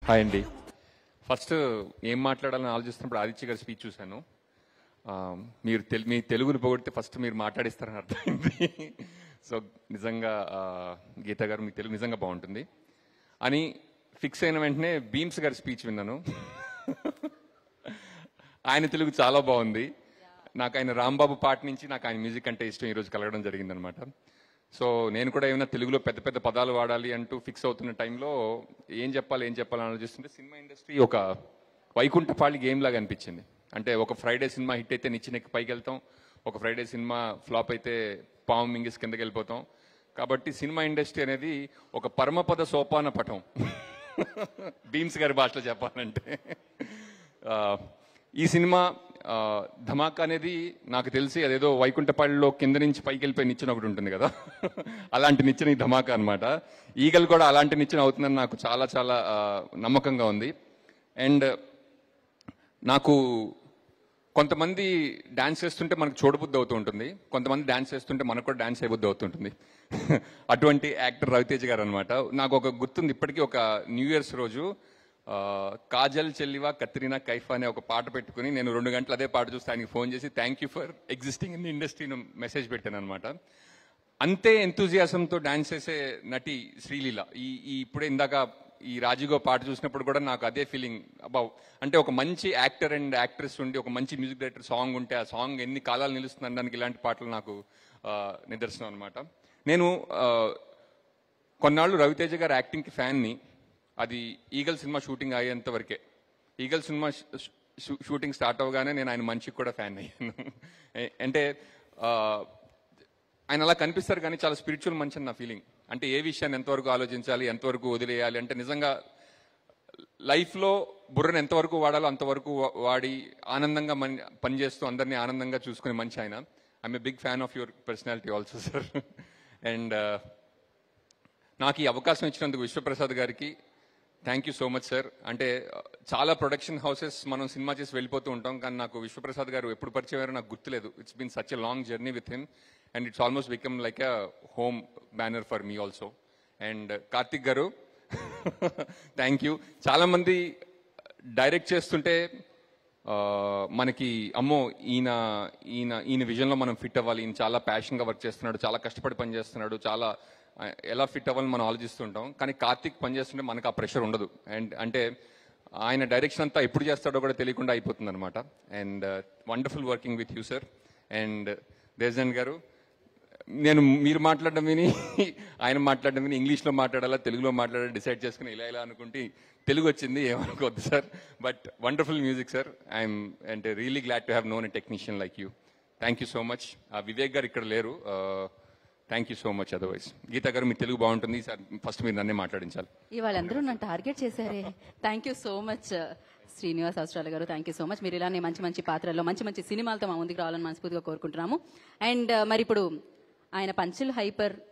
Hi అండి. First ఏం మాట్లాడాలని ఆలోచిస్తున్నప్పుడు ఆదిత్య గారి స్పీచ్ చూశాను. మీరు మీ తెలుగుని పొగిడితే ఫస్ట్ మీరు మాట్లాడిస్తారని అర్థమైంది. సో నిజంగా గీత గారు మీ తెలుగు నిజంగా బాగుంటుంది అని ఫిక్స్ అయిన వెంటనే భీమ్స్ గారి స్పీచ్ విన్నాను. ఆయన తెలుగు చాలా బాగుంది. నాకు ఆయన రాంబాబు పాట నుంచి నాకు ఆయన మ్యూజిక్ అంటే ఇష్టం ఈరోజు కలగడం జరిగిందనమాట. సో నేను కూడా ఏమైనా తెలుగులో పెద్ద పెద్ద పదాలు వాడాలి అంటూ ఫిక్స్ అవుతున్న టైంలో ఏం చెప్పాలని ఆలోచిస్తుంటే సినిమా ఇండస్ట్రీ ఒక వైకుంఠపాళి గేమ్ లాగా అనిపించింది. అంటే ఒక ఫ్రైడే సినిమా హిట్ అయితే నిచ్చినెక్కి పైకి వెళ్తాం, ఒక ఫ్రైడే సినిమా ఫ్లాప్ అయితే పాము మింగిస్ కిందకి వెళ్ళిపోతాం. కాబట్టి సినిమా ఇండస్ట్రీ అనేది ఒక పరమపద సోపాన పటం, భీమ్స్ గారి భాషలో చెప్పాలంటే. ఈ సినిమా ధమాకా అనేది నాకు తెలిసి అదేదో వైకుంఠపాళిలో కింద నుంచి పైకి వెళ్ళిపోయి నిచ్చెన ఒకటి ఉంటుంది కదా, అలాంటి నిచ్చెన ఈ ధమాకా అనమాట. ఈగలు కూడా అలాంటి నిచ్చెన అవుతుందని నాకు చాలా చాలా నమ్మకంగా ఉంది. అండ్ నాకు కొంతమంది డాన్స్ చేస్తుంటే మనకు చూడబుద్ధి అవుతూ ఉంటుంది, కొంతమంది డాన్స్ చేస్తుంటే మనకు కూడా డాన్స్ చేయబుద్ధి అవుతుంటుంది. అటువంటి యాక్టర్ రవితేజ గారు అనమాట. నాకు ఒక గుర్తుంది ఇప్పటికీ, ఒక న్యూ ఇయర్స్ రోజు కాజల్ చెల్లివా కత్రినా కైఫా అనే ఒక పాట పెట్టుకుని నేను 2 గంటలు అదే పాట చూస్తే ఆయనకి ఫోన్ చేసి thank you for existing in the ఇండస్ట్రీని మెసేజ్ పెట్టాను అనమాట. అంతే ఎంతూజియాసంతో డాన్స్ చేసే నటి శ్రీలీల. ఇప్పుడే ఇందాక ఈ రాజీగో పాట చూసినప్పుడు కూడా నాకు అదే ఫీలింగ్. అంటే ఒక మంచి యాక్టర్ అండ్ యాక్ట్రెస్ ఉండి ఒక మంచి మ్యూజిక్ డైరెక్టర్ సాంగ్ ఉంటే ఆ సాంగ్ ఎన్ని కాలాలు నిలుస్తుంది అనడానికి ఇలాంటి పాటలు నాకు నిదర్శనం అనమాట. నేను కొన్నాళ్ళు రవితేజ గారు యాక్టింగ్కి ఫ్యాన్ని. అది ఈగల్ సినిమా షూటింగ్ అయ్యేంత వరకే. ఈగల్ సినిమా షూటింగ్ స్టార్ట్ అవగానే నేను ఆయన మంచికి కూడా ఫ్యాన్ అయ్యాను. అంటే ఆయన అలా కనిపిస్తారు కానీ చాలా స్పిరిచువల్ మంచి అని నా ఫీలింగ్. అంటే ఏ విషయాన్ని ఎంతవరకు ఆలోచించాలి, ఎంతవరకు వదిలేయాలి, అంటే నిజంగా లైఫ్లో బుర్రను ఎంతవరకు వాడాలో అంతవరకు వాడి ఆనందంగా పనిచేస్తూ అందరినీ ఆనందంగా చూసుకునే మంచి ఆయన. I'm a big fan of your personality also sir. And నాకు ఈ అవకాశం ఇచ్చినందుకు విశ్వప్రసాద్ గారికి thank you so much sir. అంటే చాలా ప్రొడక్షన్ హౌసెస్ మనం సినిమా చేసి వెళ్ళిపోతూ ఉంటాం, కానీ నాకు విశ్వప్రసాద్ గారు ఎప్పుడు పరిచయం నాకు గుర్తులేదు. It's been such a long journey with him and it's almost become like a home banner for me also. And Karthik garu thank you. చాలామంది డైరెక్ట్ చేస్తుంటే మనకి అమ్మో ఈయన ఈయన ఈయన విజన్లో మనం ఫిట్ అవ్వాలి, ఈయన చాలా ప్యాషన్గా వర్క్ చేస్తున్నాడు, చాలా కష్టపడి పనిచేస్తున్నాడు, చాలా ఎలా ఫిట్ అవ్వాలని మనం ఆలోచిస్తుంటాం. కానీ కార్తిక్ పనిచేస్తుంటే మనకు ఆ ప్రెషర్ ఉండదు. అండ్ అంటే ఆయన డైరెక్షన్ అంతా ఎప్పుడు చేస్తాడో కూడా తెలియకుండా అయిపోతుంది అనమాట. And wonderful working with you sir. And Desan garu, నేను మీరు మాట్లాడడం విని ఆయన మాట్లాడడం విని ఇంగ్లీష్లో మాట్లాడాలా తెలుగులో మాట్లాడాలా డిసైడ్ చేసుకుని ఇలా అనుకుంటే తెలుగు వచ్చింది, ఏమనుకోవద్దు sir. But wonderful music sir. I'm అంటే really glad to have known a technician like you. Thank you so much. Vivek garu ఇక్కడ లేరు, thank you so much. Otherwise Geetha garu మీ తెలుగు బాగుంటుంది సార్, ఫస్ట్ మీరు నన్నే మాట్లాడించాలి. ఇవాళ అందరూ నన్ను టార్గెట్ చేశారే. Thank you so much Srinivas Avasarala garu, thank you so much. మీరు ఇలానే మంచి మంచి పాత్రల్లో మంచి మంచి సినిమాలతో మా ముందుకు రావాలని మనస్ఫూర్తిగా కోరుకుంటున్నాము. అండ్ మరి ఇప్పుడు ఆయన పంచుల్ హైపర్